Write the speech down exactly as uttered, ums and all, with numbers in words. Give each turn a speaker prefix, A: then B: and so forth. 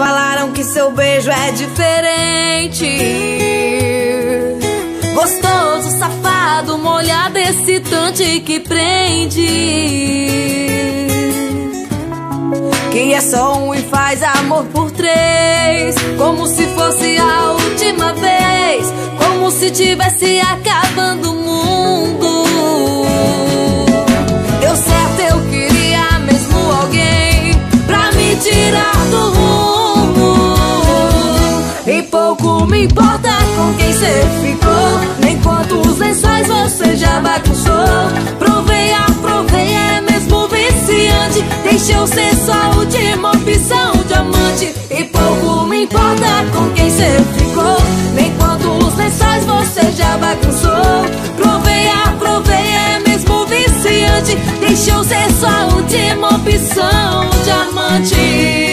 A: falaram que seu beijo é diferente. Gostoso, safado, molhado, excitante que prende. Que é só um e faz amor por três, como se fosse a última vez, como se tivesse acabando o mundo. Deu certo, eu queria mesmo alguém pra me tirar do rumo. E pouco me importa com quem cê ficou, nem quantos lençóis você já bagunçou. Provei, aprovei, é mesmo viciante. Deixa eu ser sua última opção de amante. E pouco me importa com quem cê ficou, nem quantos lençóis você já bagunçou. Provei, aprovei, é mesmo viciante. Deixa eu ser sua última opção de amante.